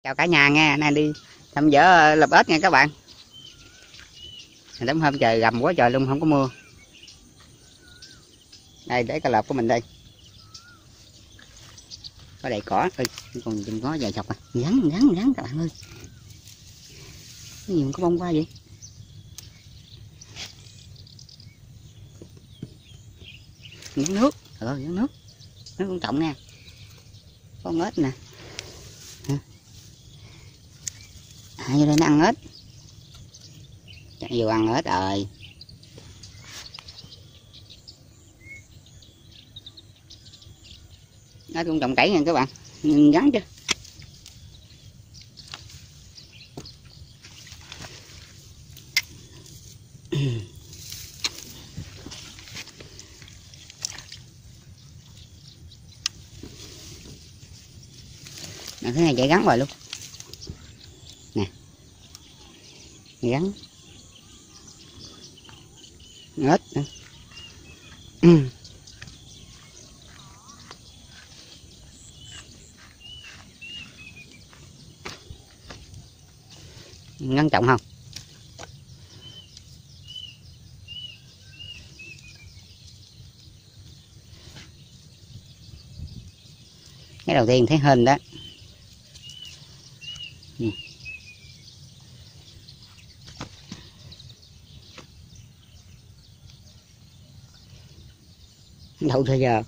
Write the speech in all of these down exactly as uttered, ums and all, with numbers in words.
Chào cả nhà nha, nay đi thăm dỡ lập ếch nha các bạn. Tấm hôm trời gầm quá trời luôn, không có mưa. Đây để cái lợp của mình đây. Có đầy cỏ, ơi, còn chừng có vài chọc à. Rắn, rắn, rắn các bạn ơi. Cái gì mà có bông qua vậy? Rắn nước, trời ơi, rắn nước. Nó cũng trọng nha. Có con ếch nè. À, vô đây nó ăn ếch. Chắc vừa ăn ếch rồi. Nó cũng trồng cẩy nha các bạn. Nhìn rắn chứ. Nè, cái này chạy gắn rồi luôn. Nè. Gắn. Ếch nữa. Ừ. Ngăn trọng không? Cái đầu tiên thấy hên đó. Ừ. Đâu thời giờ.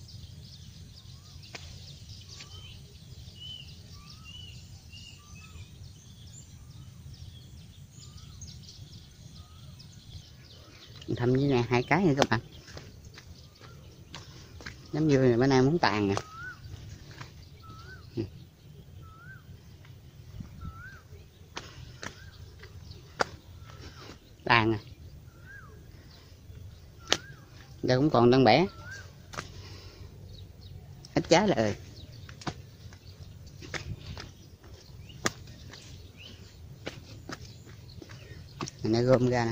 Thăm với nè, hai cái nữa các bạn. Nấm dươi này bữa nay muốn tàn nè. Ừ. Tàn nè. Đây cũng còn đang bẻ. Ít trái là ơi. Mình đã gom ra nè.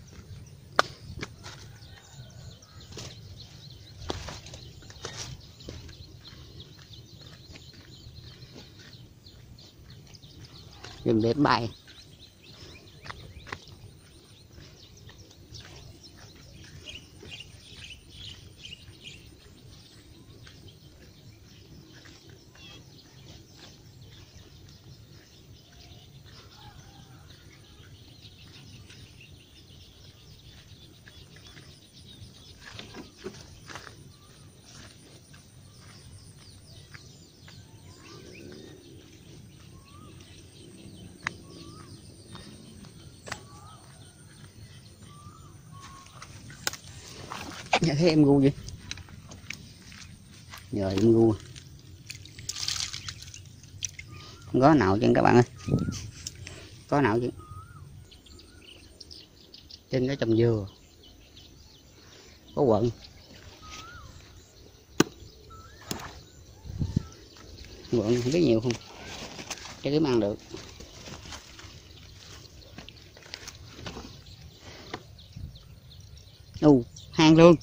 Dùng để bay. Dạ thấy em gu vậy. Rồi em gu. Không có nào chứ các bạn ơi. Có nào chứ. Trên đó trồng dừa. Có quận. Quận không biết nhiều không. Cho kiếm ăn được. U, hang lương.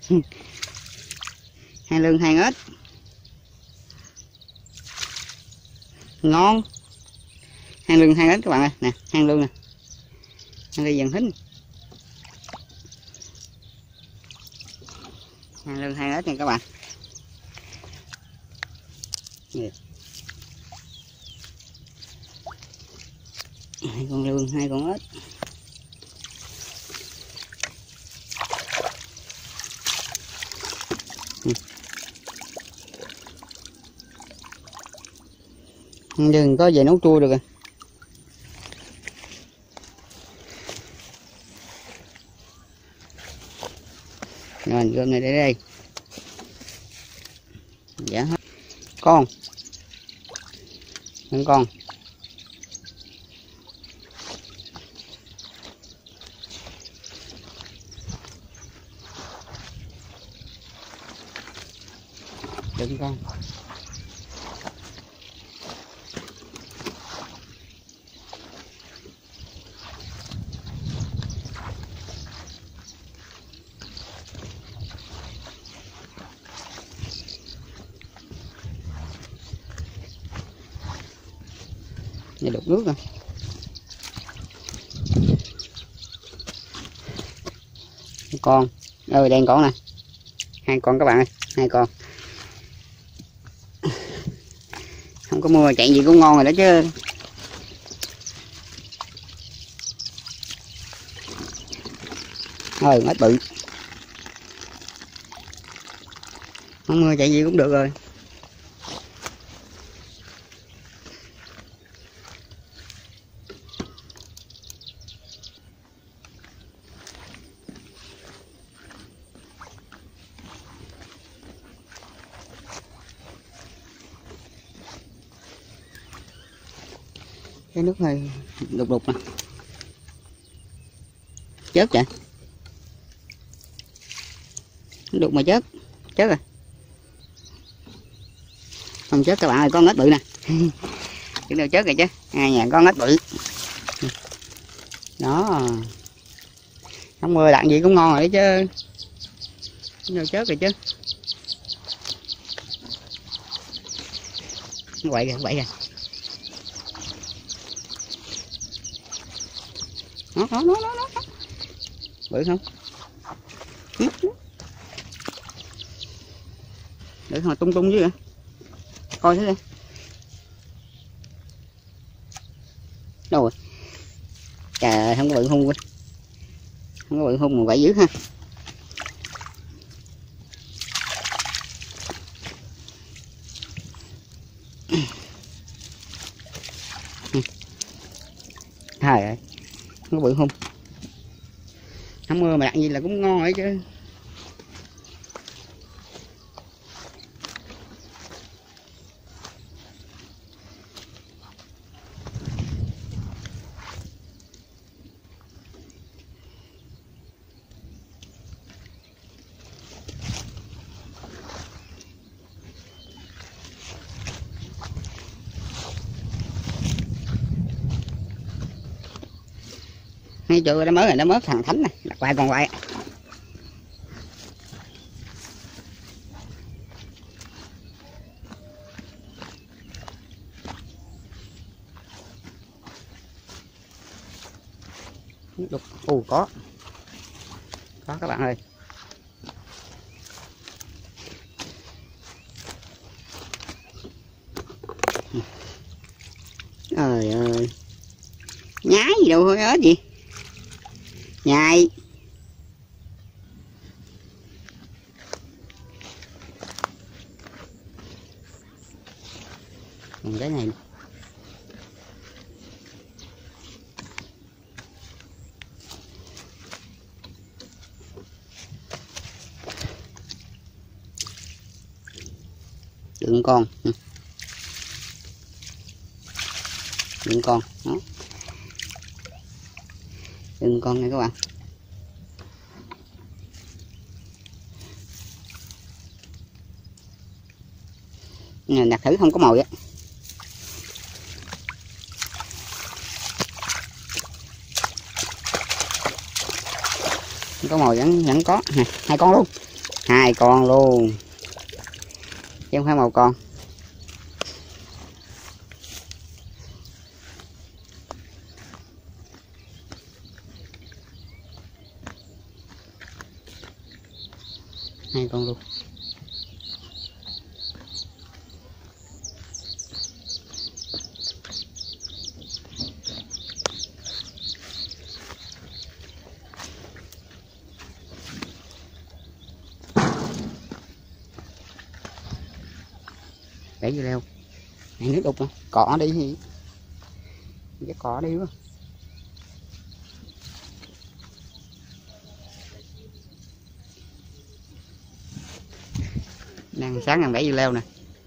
Hang lương hang ếch. Ngon. Hang lương hang ếch các bạn ơi, nè, hang lương nè. Hang lương dần hính. Hang lương hang ếch nha các bạn. Nè. Hai con lương, hai con ếch. Đừng có về nấu chua được rồi. Rồi gom này để đây. Dạ hết. Con. Con con. Đừng con. để đục nước rồi. Con ơi, đen con nè, hai con các bạn ơi, hai con. Không có mưa chạy gì cũng ngon rồi đó chứ. Thôi ít bự, không mưa chạy gì cũng được rồi. Cái nước hơi đục đục nè, chớt vậy, đục mà chớt, chớt rồi, không chớt các bạn ơi, con ếch bự nè. Chứ đâu chớt rồi chứ, hai nhà con ếch bự đó, không mưa đặng gì cũng ngon rồi chứ, chứ đâu chớt rồi chứ. Nó quậy kìa, nó quậy kìa. Nó nó nó nó nó bự không? Để mà tung tung chứ vậy, coi thử đi. Đâu rồi? Trời ơi, không có bự hung, không có bự hung mà quậy dữ ha. Trời ơi, không có bự hung, không mưa mà đặt gì là cũng ngon ấy chứ. Ngay chỗ đó mới rồi, nó mới thằng Thánh này, đặt quay con quay. Đục, ù có, có các bạn ơi. Trời ơi, nhái gì đâu thôi ếch gì, nhai. Còn cái này đựng con, đựng con đó, đựng con nha các bạn. Đặt thử không có mồi á, không có mồi vẫn vẫn có nè, hai con luôn, hai con luôn chứ không phải một con. Hai con luôn. Để vô leo này, nước đục nè, cọ đi gì cái cọ đi quá. Đang sáng đang bẫy vô leo nè.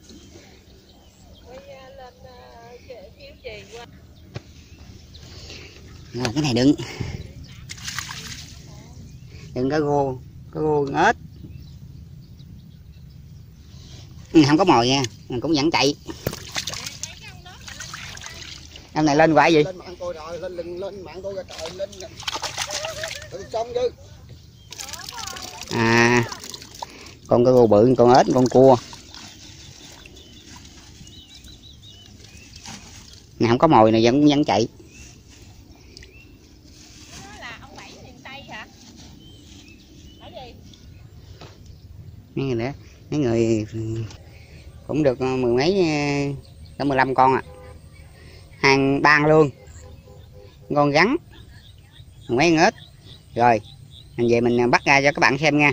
Rồi, cái này đựng đựng cá rô, cá rô ếch. Ừ, không có mồi nha, mình cũng vẫn chạy. Em này lên quậy gì? Lên mạng tôi rồi, lên lên, lên mạng tôi ra trời lên. Xong chứ. À, con cá rô bự, con ếch, con cua. Này không có mồi này vẫn vẫn chạy. Đó là ông Bảy miền Tây hả? Ở gì? Mấy người đó, mấy người cũng được mười mấy, tới mười lăm con à. Hàng ban luôn. Con rắn, mấy con ếch. Rồi, mình về mình bắt ra cho các bạn xem nha.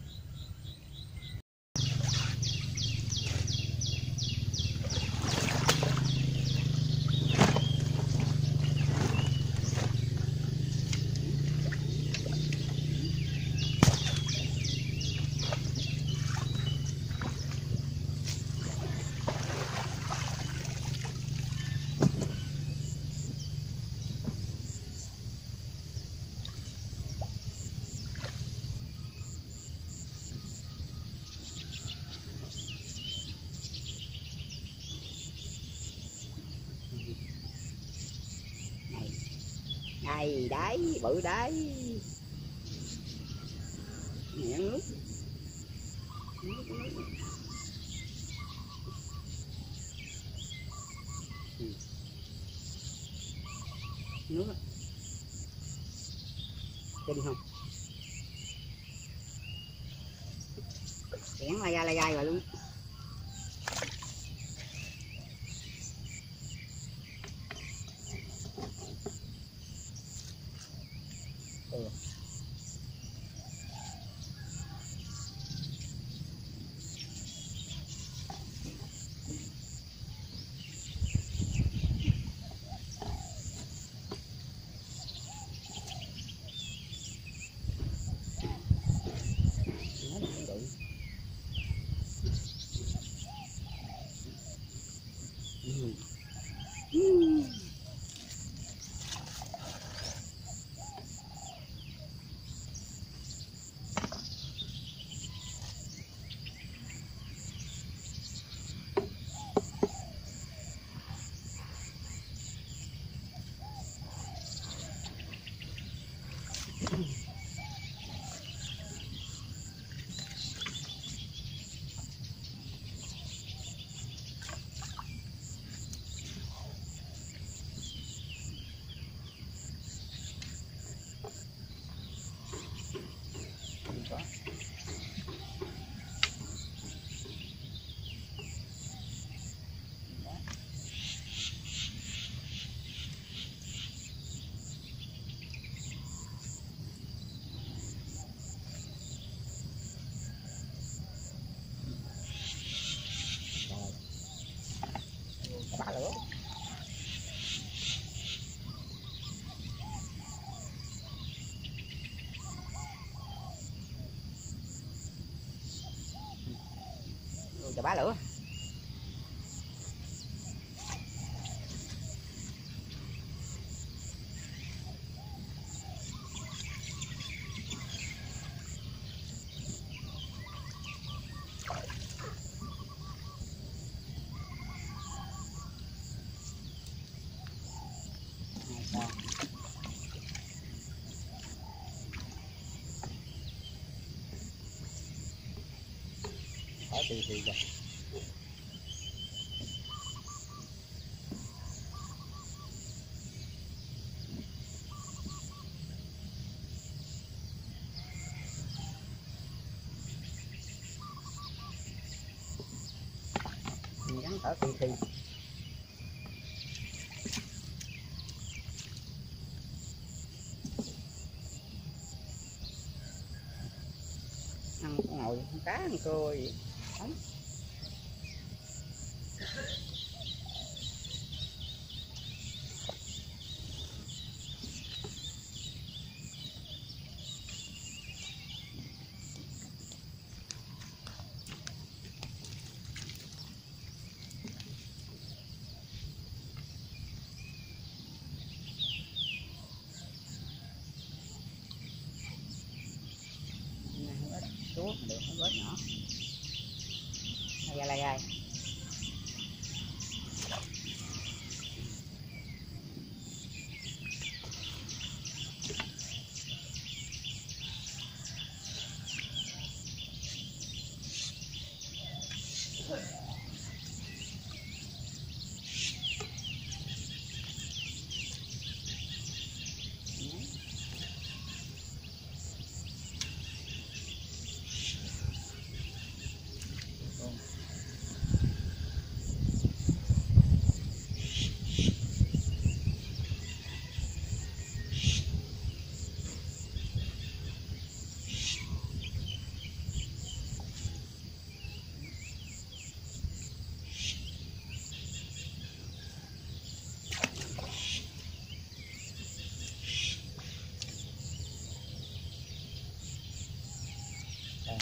Đây, đấy, bự đấy. Mẹ nước. Nước, nước. Ừ. Nước. Kinh không? Chén la gai la gai rồi luôn. Ừ. Bả lửa. Rồi bả lửa. Ở tì tì rồi. Mình gắn ở tì tì. Ăn ngồi cá ăn cua gì không. Chúa được nó bớt nhỏ. Lai gai lai gai.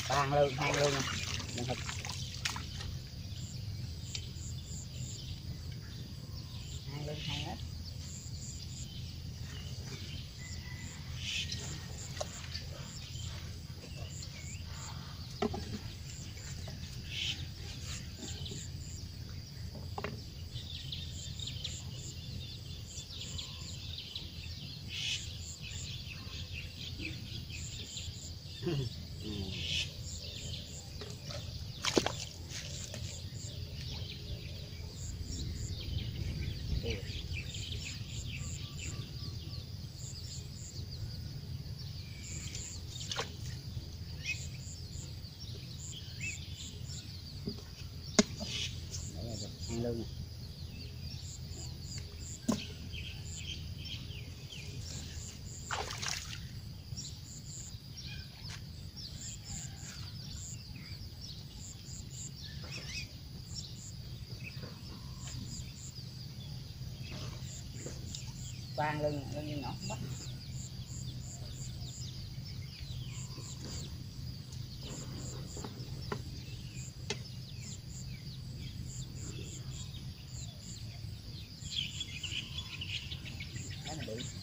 Ba lương, hai lương. Đừng thịt. Hai lương, hai hết. Ăn lương này. Vang lưng lưng nhỏ bắt. Đó là bị.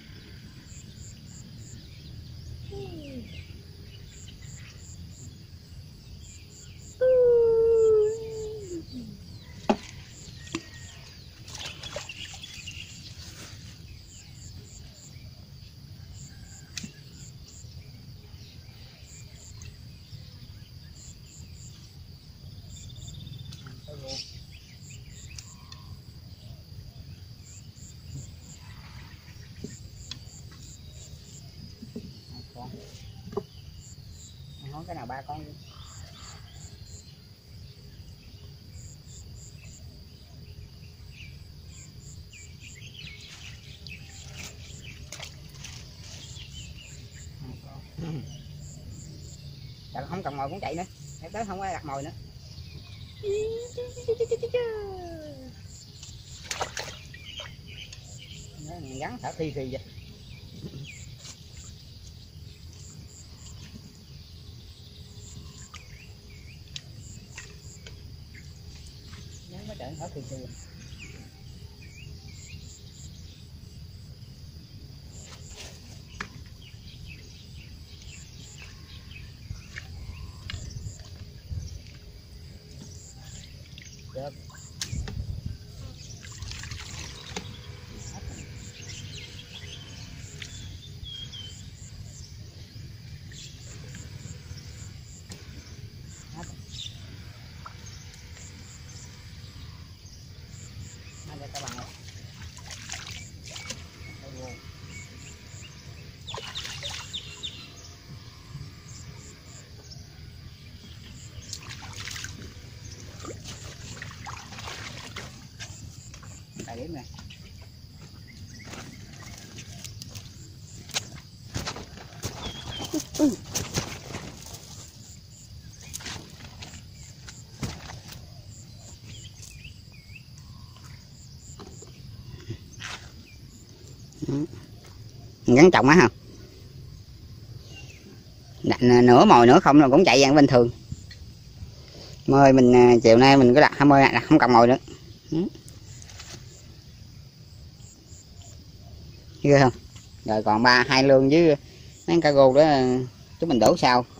Nói cái nào ba con đi. Trời, không cầm mồi cũng chạy nữa. Để tới không có đặt mồi nữa. Nó gắn thở thi thi vậy. Nó trở thở thi thi. Được. Nó để các bạn ơi. Tại điểm này. Ừ. Gắn trọng á hả? Đặt nửa mồi nữa không là cũng chạy dạng bình thường. Mời mình chiều nay mình cứ đặt hai mươi đặt không cầm mồi nữa. Ừ. Ghê không? Rồi còn ba hai lương với mấy cargo đó chúng mình đổ sau.